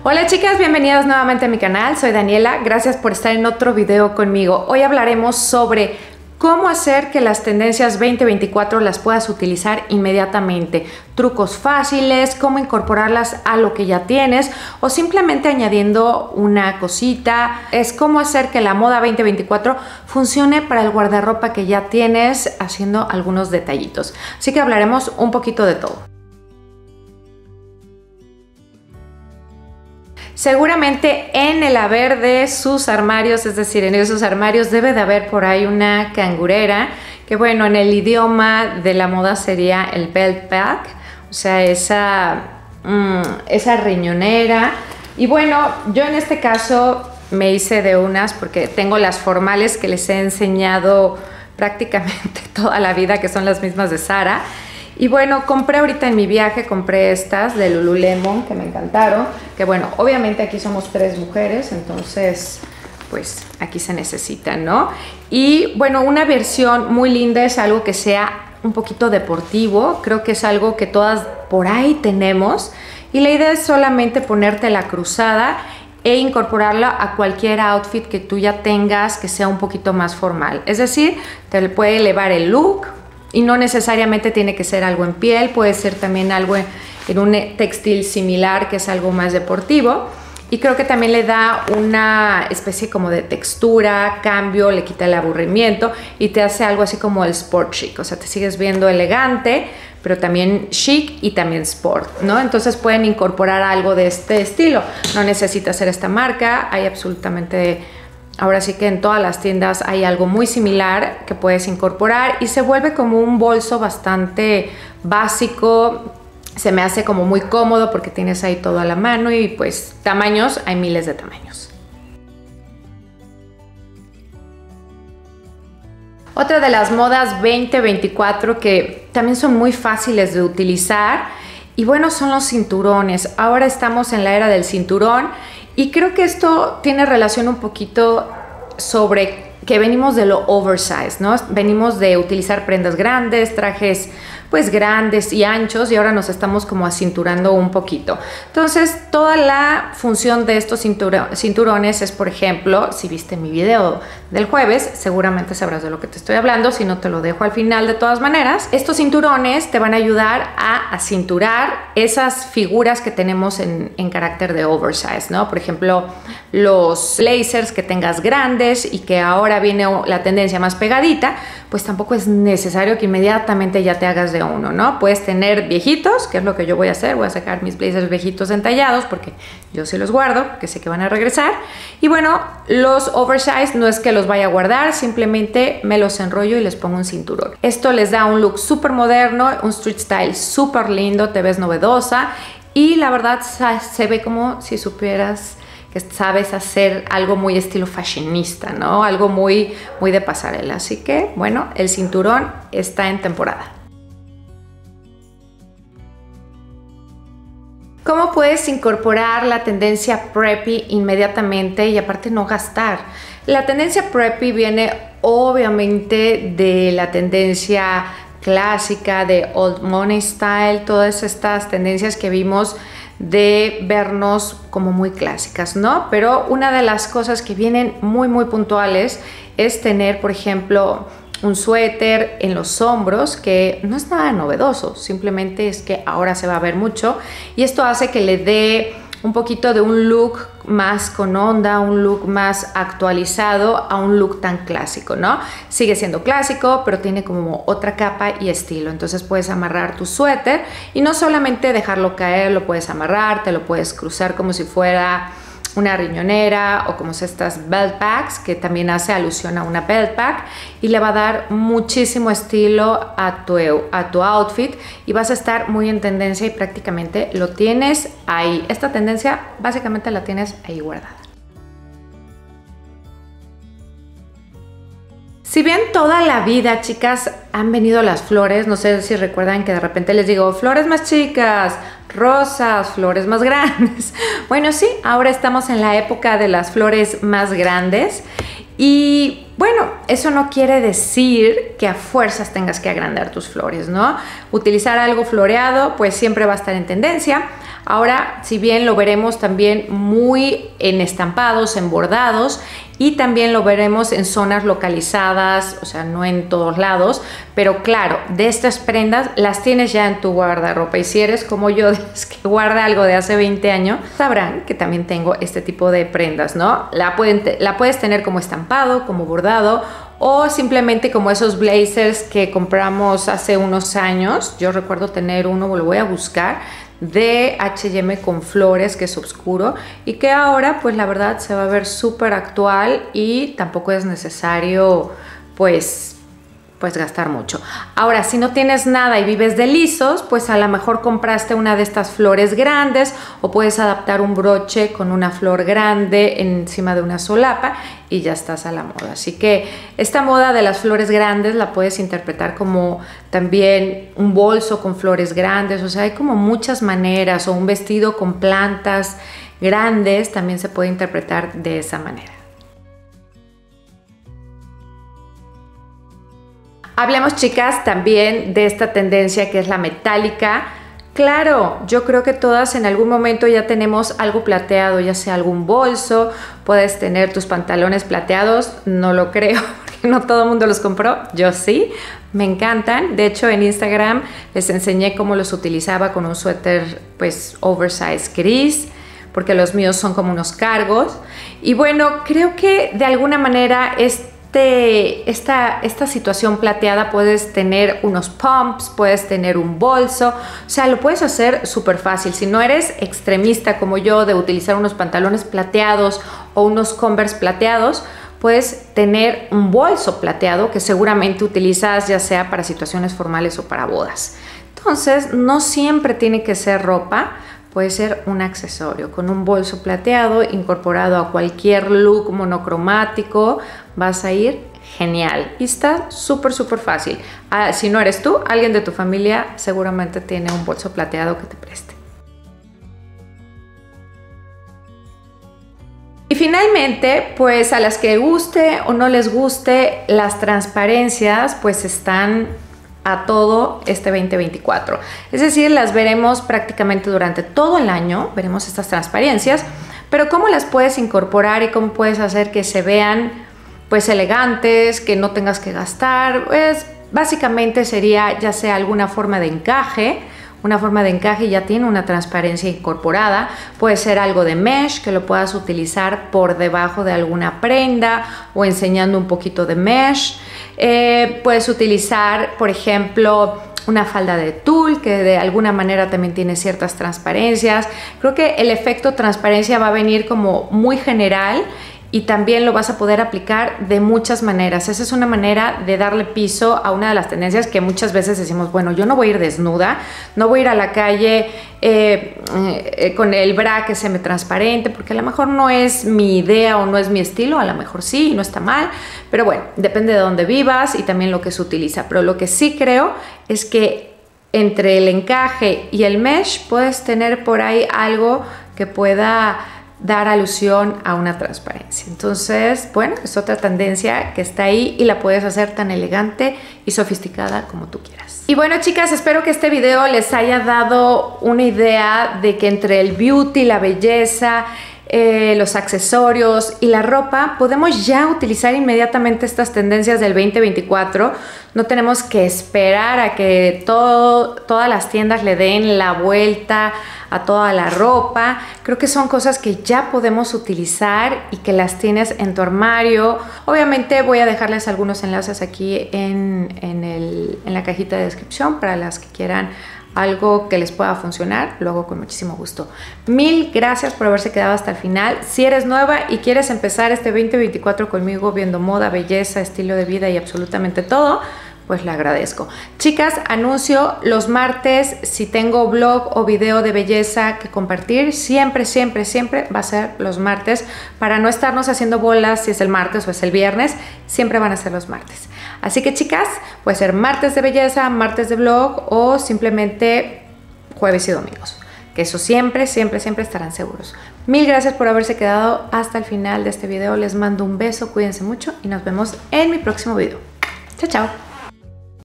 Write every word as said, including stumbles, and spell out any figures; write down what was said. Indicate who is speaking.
Speaker 1: Hola chicas, bienvenidas nuevamente a mi canal, soy Daniela, gracias por estar en otro video conmigo. Hoy hablaremos sobre cómo hacer que las tendencias veinte veinticuatro las puedas utilizar inmediatamente. Trucos fáciles, cómo incorporarlas a lo que ya tienes o simplemente añadiendo una cosita. Es cómo hacer que la moda veinte veinticuatro funcione para el guardarropa que ya tienes, haciendo algunos detallitos. Así que hablaremos un poquito de todo. Seguramente en el haber de sus armarios, es decir, en esos armarios debe de haber por ahí una cangurera, que bueno, en el idioma de la moda sería el belt pack, o sea, esa, mmm, esa riñonera. Y bueno, yo en este caso me hice de unas porque tengo las formales que les he enseñado prácticamente toda la vida, que son las mismas de Zara. Y bueno, compré ahorita en mi viaje, compré estas de Lululemon que me encantaron. Que bueno, obviamente aquí somos tres mujeres, entonces pues aquí se necesitan, ¿no? Y bueno, una versión muy linda es algo que sea un poquito deportivo. Creo que es algo que todas por ahí tenemos. Y la idea es solamente ponerte la cruzada e incorporarla a cualquier outfit que tú ya tengas que sea un poquito más formal. Es decir, te puede elevar el look. Y no necesariamente tiene que ser algo en piel, puede ser también algo en un textil similar, que es algo más deportivo. Y creo que también le da una especie como de textura, cambio, le quita el aburrimiento y te hace algo así como el sport chic. O sea, te sigues viendo elegante, pero también chic y también sport, ¿no? Entonces pueden incorporar algo de este estilo. No necesita ser esta marca, hay absolutamente... Ahora sí que en todas las tiendas hay algo muy similar que puedes incorporar y se vuelve como un bolso bastante básico. Se me hace como muy cómodo porque tienes ahí todo a la mano y pues tamaños, hay miles de tamaños. Otra de las modas veinte veinticuatro que también son muy fáciles de utilizar y bueno, son los cinturones. Ahora estamos en la era del cinturón. Y creo que esto tiene relación un poquito sobre que venimos de lo oversize, ¿no? Venimos de utilizar prendas grandes, trajes pues grandes y anchos y ahora nos estamos como acinturando un poquito. Entonces, toda la función de estos cinturones es, por ejemplo, si viste mi video del jueves, seguramente sabrás de lo que te estoy hablando, si no te lo dejo al final de todas maneras. Estos cinturones te van a ayudar a acinturar esas figuras que tenemos en, en carácter de oversize, ¿no? Por ejemplo, los blazers que tengas grandes y que ahora viene la tendencia más pegadita, pues tampoco es necesario que inmediatamente ya te hagas de uno, ¿no? Puedes tener viejitos, que es lo que yo voy a hacer, voy a sacar mis blazers viejitos entallados porque yo sí los guardo, porque sé que van a regresar. Y bueno, los oversize no es que los vaya a guardar, simplemente me los enrollo y les pongo un cinturón. Esto les da un look súper moderno, un street style súper lindo, te ves novedosa y la verdad se ve como si supieras que sabes hacer algo muy estilo fashionista, ¿no? Algo muy, muy de pasarela. Así que, bueno, el cinturón está en temporada. ¿Cómo puedes incorporar la tendencia preppy inmediatamente y aparte no gastar? La tendencia preppy viene obviamente de la tendencia clásica de old money style, todas estas tendencias que vimos de vernos como muy clásicas, ¿no? Pero una de las cosas que vienen muy muy puntuales es tener, por ejemplo, un suéter en los hombros, que no es nada novedoso, simplemente es que ahora se va a ver mucho y esto hace que le dé un poquito de un look más con onda, un look más actualizado a un look tan clásico, ¿no? Sigue siendo clásico, pero tiene como otra capa y estilo. Entonces puedes amarrar tu suéter y no solamente dejarlo caer, lo puedes amarrar, te lo puedes cruzar como si fuera una riñonera o como estas belt packs, que también hace alusión a una belt pack y le va a dar muchísimo estilo a tu, a tu outfit y vas a estar muy en tendencia y prácticamente lo tienes ahí. Esta tendencia básicamente la tienes ahí guardada. Si bien toda la vida, chicas, han venido las flores, no sé si recuerdan que de repente les digo flores más chicas, rosas, flores más grandes. Bueno, sí, ahora estamos en la época de las flores más grandes y bueno, eso no quiere decir que a fuerzas tengas que agrandar tus flores, ¿no? Utilizar algo floreado pues siempre va a estar en tendencia. Ahora, si bien lo veremos también muy en estampados, en bordados, y también lo veremos en zonas localizadas, o sea, no en todos lados, pero claro, de estas prendas las tienes ya en tu guardarropa, y si eres como yo, que guarda algo de hace veinte años, sabrán que también tengo este tipo de prendas, ¿no? La, pueden, la puedes tener como estampado, como bordado, o simplemente como esos blazers que compramos hace unos años. Yo recuerdo tener uno, lo voy a buscar, de H y M con flores, que es oscuro y que ahora pues la verdad se va a ver súper actual, y tampoco es necesario pues pues gastar mucho. Ahora, si no tienes nada y vives de lisos, pues a lo mejor compraste una de estas flores grandes, o puedes adaptar un broche con una flor grande encima de una solapa y ya estás a la moda. Así que esta moda de las flores grandes la puedes interpretar como también un bolso con flores grandes, o sea, hay como muchas maneras, o un vestido con plantas grandes también se puede interpretar de esa manera. Hablemos, chicas, también de esta tendencia que es la metálica. Claro, yo creo que todas en algún momento ya tenemos algo plateado, ya sea algún bolso, puedes tener tus pantalones plateados, no lo creo, porque no todo el mundo los compró, yo sí, me encantan. De hecho, en Instagram les enseñé cómo los utilizaba con un suéter pues oversize gris, porque los míos son como unos cargos. Y bueno, creo que de alguna manera es Esta, esta situación plateada, puedes tener unos pumps, puedes tener un bolso, o sea, lo puedes hacer súper fácil. Si no eres extremista como yo de utilizar unos pantalones plateados o unos Converse plateados, puedes tener un bolso plateado que seguramente utilizas ya sea para situaciones formales o para bodas. Entonces, no siempre tiene que ser ropa. Puede ser un accesorio con un bolso plateado incorporado a cualquier look monocromático. Vas a ir genial y está súper súper fácil. Ah, si no eres tú, alguien de tu familia seguramente tiene un bolso plateado que te preste. Y finalmente, pues a las que guste o no les guste, las transparencias pues están a todo este veinte veinticuatro. Es decir, las veremos prácticamente durante todo el año, veremos estas transparencias, pero cómo las puedes incorporar y cómo puedes hacer que se vean pues elegantes, que no tengas que gastar, pues básicamente sería ya sea alguna forma de encaje. Una forma de encaje ya tiene una transparencia incorporada, puede ser algo de mesh que lo puedas utilizar por debajo de alguna prenda o enseñando un poquito de mesh. Eh, puedes utilizar, por ejemplo, una falda de tul que de alguna manera también tiene ciertas transparencias. Creo que el efecto transparencia va a venir como muy general, y también lo vas a poder aplicar de muchas maneras. Esa es una manera de darle piso a una de las tendencias que muchas veces decimos, bueno, yo no voy a ir desnuda, no voy a ir a la calle eh, eh, con el bra que se me transparente, porque a lo mejor no es mi idea o no es mi estilo, a lo mejor sí, no está mal, pero bueno, depende de dónde vivas y también lo que se utiliza. Pero lo que sí creo es que entre el encaje y el mesh puedes tener por ahí algo que pueda dar alusión a una transparencia. Entonces, bueno, es otra tendencia que está ahí y la puedes hacer tan elegante y sofisticada como tú quieras. Y bueno, chicas, espero que este video les haya dado una idea de que entre el beauty, la belleza, eh, los accesorios y la ropa podemos ya utilizar inmediatamente estas tendencias del veinte veinticuatro. No tenemos que esperar a que todo, todas las tiendas le den la vuelta a toda la ropa. Creo que son cosas que ya podemos utilizar y que las tienes en tu armario. Obviamente voy a dejarles algunos enlaces aquí en, en, el, en la cajita de descripción para las que quieran algo que les pueda funcionar. Lo hago con muchísimo gusto. Mil gracias por haberse quedado hasta el final. Si eres nueva y quieres empezar este veinte veinticuatro conmigo viendo moda, belleza, estilo de vida y absolutamente todo, pues le agradezco. Chicas, anuncio los martes, si tengo blog o video de belleza que compartir, siempre, siempre, siempre va a ser los martes, para no estarnos haciendo bolas si es el martes o es el viernes, siempre van a ser los martes. Así que, chicas, puede ser martes de belleza, martes de blog o simplemente jueves y domingos, que eso siempre, siempre, siempre estarán seguros. Mil gracias por haberse quedado hasta el final de este video. Les mando un beso, cuídense mucho y nos vemos en mi próximo video. Chao, chao.